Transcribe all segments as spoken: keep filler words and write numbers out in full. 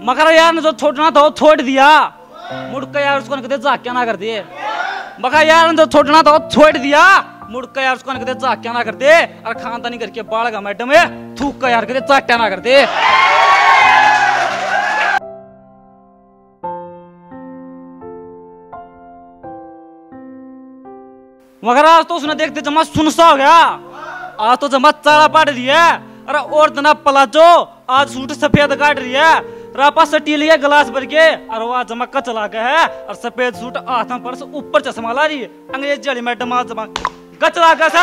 मगर यार ने जो छोड़ना था वो छोड़ दिया, मुड़ के यार उसको कहते जाक्या ना कर दे। मगर यार ने जो छोड़ना था वो छोड़ दिया, मुड़ के यार उसको कहते जाक्या ना कर दे। और खानदानी करके बाल का मैडम है थूक का यार कहते जाक्या ना कर दे। मगर आज तो उसने देखते जमा सुनसा हो गया, आज तो जमा चारा पाट रही है। अरे और तना पलाजो आज सूट सफेद काट रही है, रापा सटी लिया गिलास भर के और वह जमक्का चला गया है। और सफेद सूट हाथों पर से ऊपर चश्मा ला रही है, अंग्रेजी वाली मैडम आज जमा गचला गया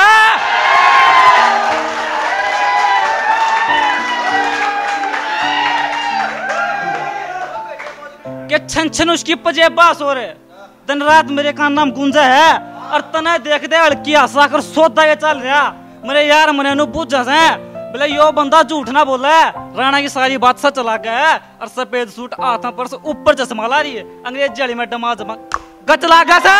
के छन छन उसकी पजेबास हो रहे। दिन रात मेरे का नाम गुंजा है और तना देख दे हल्की हंसा कर सोता ये चल रहा। मेरे यार मने नु पूछ है बोले यो बंदा झूठ ना बोला है, राणा की सारी बात सच चला गया है। और सफेद सूट हाथों पर से ऊपर चश्मा ला रही है, अंग्रेजी वाली मैडम आज गचला गया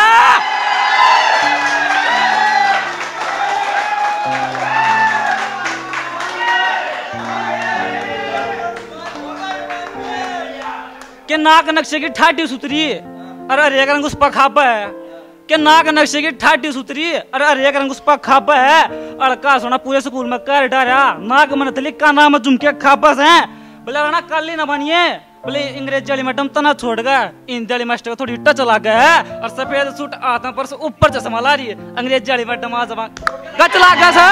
के नाक नक्शे की ठाटी सुतरी। अरे अरे रंग उस पर खापा है के नाक नक्शे की ठाटी सुतरी। अरे अरे रंग उस पर खापा है अड़का सोना पूरे स्कूल में कर डारा नाक मन तली का नाम झुमके खापस है। बोले राणा कल ही ना बनिए, बोले अंग्रेजी वाली मैडम तना छोड़ गया, हिंदी वाली मास्टर को थोड़ी इट्टा चला गया है। और सफेद सूट हाथों पर से ऊपर चश्मा ला रही है, अंग्रेजी वाली मैडम आज गचला गया।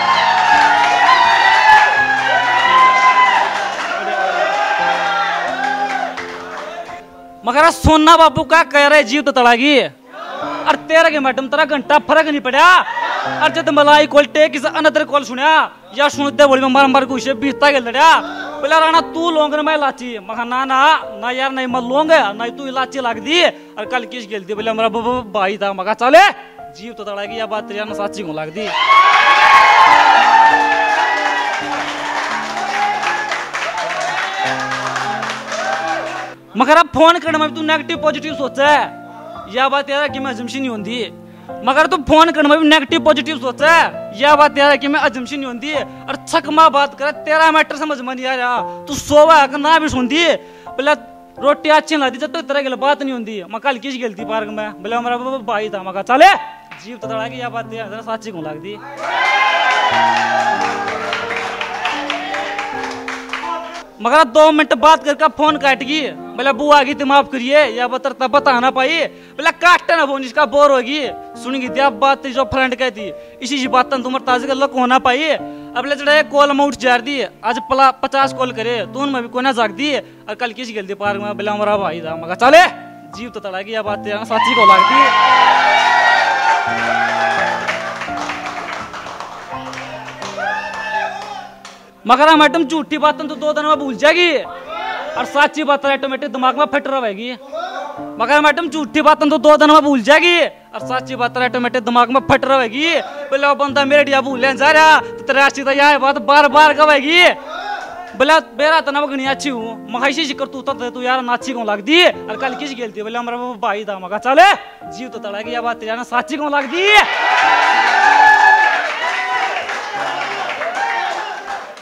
मगर सोना बाबू का कह रहे जीव तो तड़ागी। और तेरा के मैडम तेरा घंटा फर्क नहीं पड़ा। और जब मलाई कोल टेक किसी अनदर कोल सुनया या सुनते बोली में मार मार कुछ बीसता के लड़ा। बोला राणा तू लोंग मैं इलाची, मगर ना ना ना यार नहीं मैं लोंग नहीं तू इलाची लाग दी। और कल किस गेल दी बोले मेरा भाई था, मगर चले जीव तो तड़ागी या बात तेरा साची को लाग दी। मगर अब फोन करने में तू नेगेटिव पॉजिटिव सोचा है, यह बात यार कि मैं अजम्पशन नहीं होती। मगर तू फोन करने में भी नेगेटिव पॉजिटिव सोचा है, यह बात यार कि मैं अजम्पशन नहीं होती। और छकमा बात कर तेरा मैटर समझ में नहीं आ रहा, तू सोवा है ना भी सुनती बोला रोटी अच्छी लगती जब तो तरह की बात नहीं होती। मैं कल किस गलती पार्क में बोला मेरा भाई था, मगर चले जीव तो तड़ा की यह बात यार साची को लगती। मगर दो मिनट बात करके फोन काट गई। बोला बू आ गई तो माफ करिए या बतर तब बता ना पाई। बोला काटते ना फोन इसका बोर होगी सुन गई थी अब बात जो फ्रेंड कहती इसी बात तुम्हारे ताजे लक होना पाई। अब ले चढ़ा कॉल में उठ जा दी आज पला पचास कॉल करे तो उनमें भी कोना जाग दी। और कल किसी गलती पार्क में बोला हमारा भाई था, मगर चले जीव तो तड़ा की यह बात साची को लगती। मगर मैडम झूठी बातें तो दो दिन में भूल जाएगी और सच्ची बात ऑटोमेटिक दिमाग में फिट रहेगी। मगर मैडम झूठी बातें तो दो दिन में भूल जाएगी और सच्ची बात ऑटोमेटिक दिमाग में फिट रहेगी। बोले बंदा मेरे डिया भूल जा रहा तो तेरा तो यह बात बार बार कहेगी। बोला मेरा तो नवगनी अच्छी हूँ मखाइशी जिक्र तू तो तू यार नाची को लग दी। और कल किस गेलती बोले हमारा भाई था, मगर चले जीव तो तड़ा की यह बात साची को लग दी।